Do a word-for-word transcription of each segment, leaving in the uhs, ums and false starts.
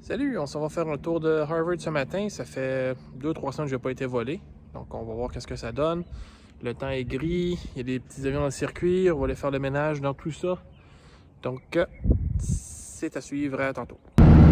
Salut, on s'en va faire un tour de Harvard ce matin. Ça fait deux trois semaines que je n'ai pas été volé. Donc on va voir qu'est-ce que ça donne. Le temps est gris, il y a des petits avions dans le circuit. On va aller faire le ménage dans tout ça. Donc c'est à suivre, à tantôt.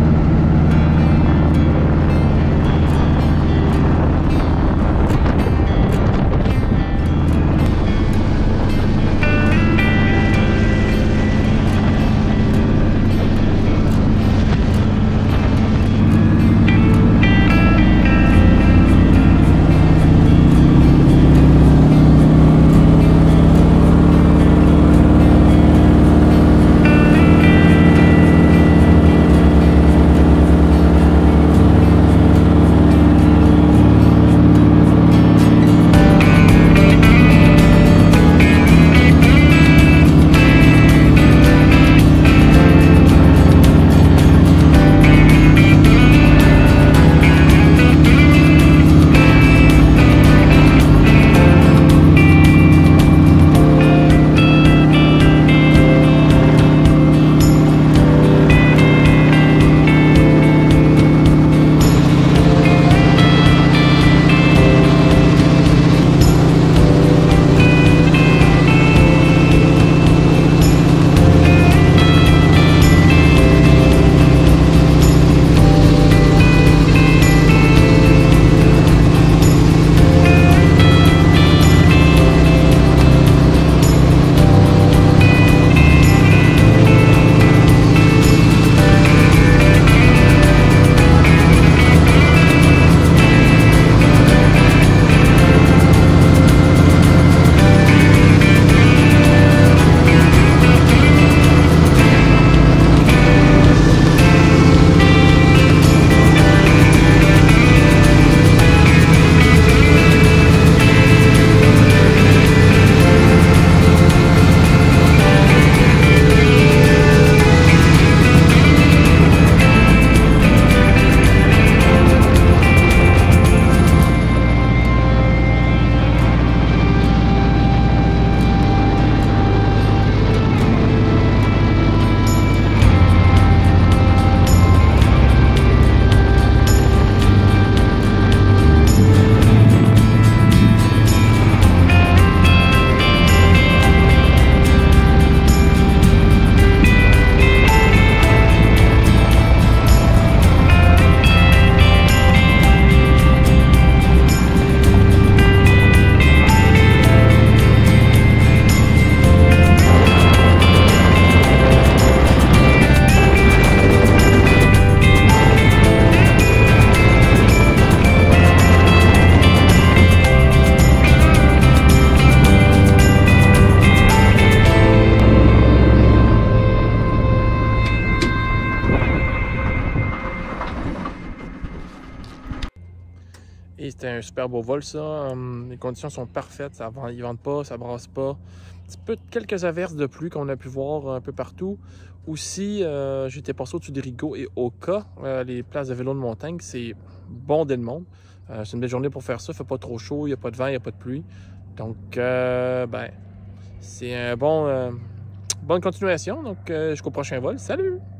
Et c'était un super beau vol, ça. Hum, les conditions sont parfaites. Ça, ils ne vendent pas, ça brasse pas. Un petit peu, quelques averses de pluie qu'on a pu voir un peu partout. Aussi, euh, j'étais passé au-dessus de Rigaud et Oka, euh, les places de vélo de montagne. C'est bondé de monde. Euh, c'est une belle journée pour faire ça. Il ne fait pas trop chaud, il n'y a pas de vent, il n'y a pas de pluie. Donc, euh, ben, c'est un bon, euh, bonne continuation. Donc, euh, jusqu'au prochain vol. Salut!